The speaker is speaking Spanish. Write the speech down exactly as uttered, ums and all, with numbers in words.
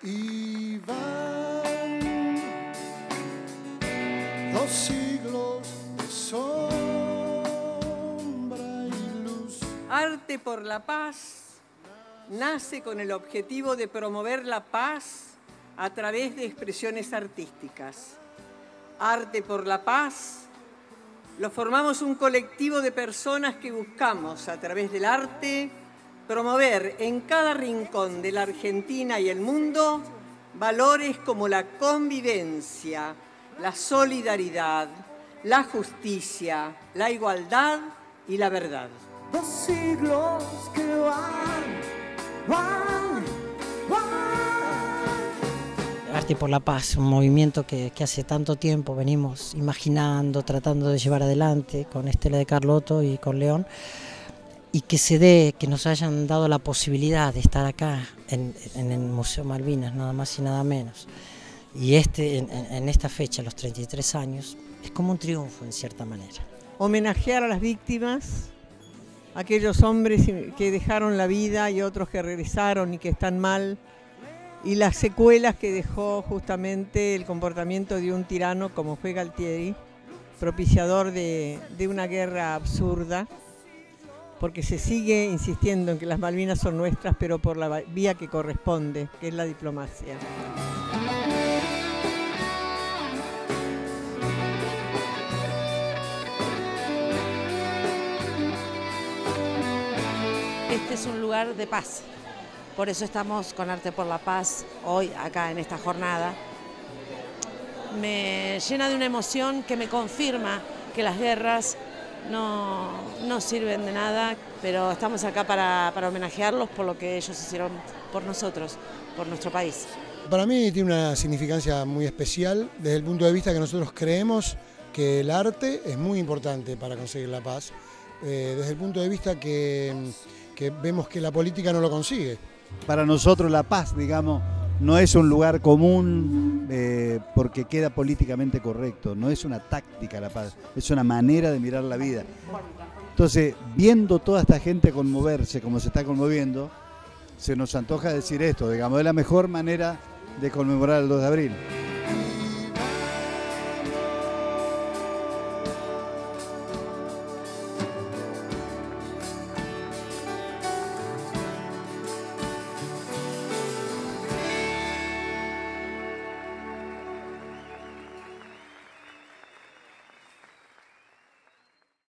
Y van dos siglos de sombra y luz. Arte por la Paz nace con el objetivo de promover la paz a través de expresiones artísticas. Arte por la Paz lo formamos un colectivo de personas que buscamos a través del arte promover en cada rincón de la Argentina y el mundo valores como la convivencia, la solidaridad, la justicia, la igualdad y la verdad. Dos siglos que van, van, van. Arte por la Paz, un movimiento que, que hace tanto tiempo venimos imaginando, tratando de llevar adelante con Estela de Carlotto y con León, y que se dé, que nos hayan dado la posibilidad de estar acá en, en el Museo Malvinas, nada más y nada menos. Y este, en, en esta fecha, los treinta y tres años, es como un triunfo en cierta manera. Homenajear a las víctimas, aquellos hombres que dejaron la vida y otros que regresaron y que están mal, y las secuelas que dejó justamente el comportamiento de un tirano como fue Galtieri, propiciador de, de una guerra absurda, porque se sigue insistiendo en que las Malvinas son nuestras, pero por la vía que corresponde, que es la diplomacia. Este es un lugar de paz, por eso estamos con Arte por la Paz hoy acá en esta jornada. Me llena de una emoción que me confirma que las guerras no, no sirven de nada, pero estamos acá para, para homenajearlos por lo que ellos hicieron por nosotros, por nuestro país. Para mí tiene una significancia muy especial desde el punto de vista que nosotros creemos que el arte es muy importante para conseguir la paz, eh, desde el punto de vista que, que vemos que la política no lo consigue. Para nosotros la paz, digamos, no es un lugar común eh, porque queda políticamente correcto, no es una táctica la paz, es una manera de mirar la vida. Entonces, viendo toda esta gente conmoverse como se está conmoviendo, se nos antoja decir esto, digamos, es la mejor manera de conmemorar el dos de abril.